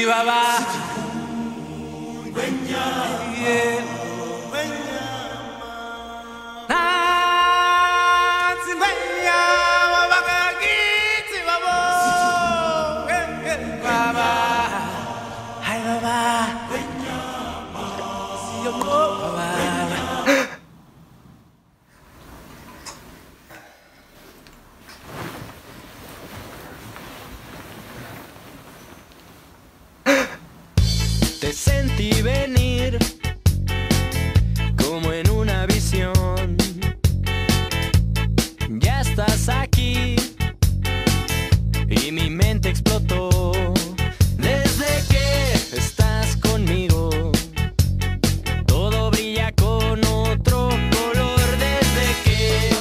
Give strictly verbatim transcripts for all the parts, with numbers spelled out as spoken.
baba. Yeah. Nansi benya wabakagiti babo. Baba. Hi baba. See you baba. Te sentí venir como en una visión. Ya estás aquí y mi mente explotó. Desde que estás conmigo, todo brilla con otro color. Desde que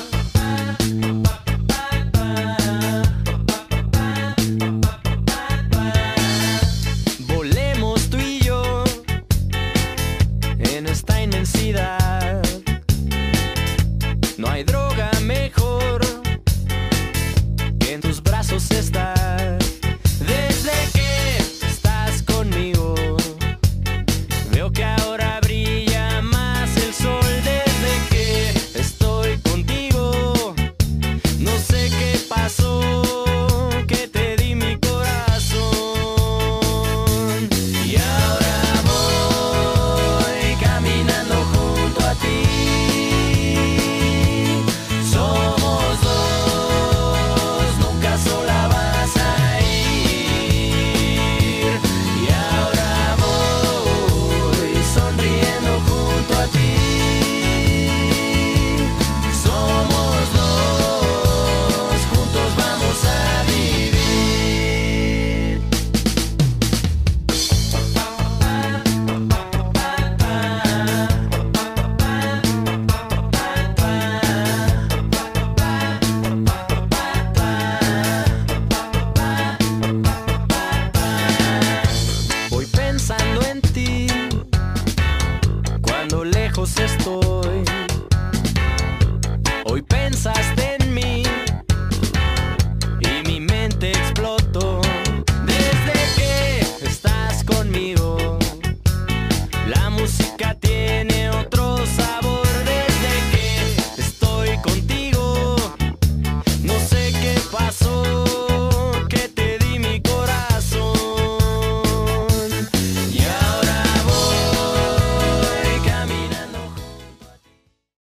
volemos tú y yo en esta inmensidad, no hay droga.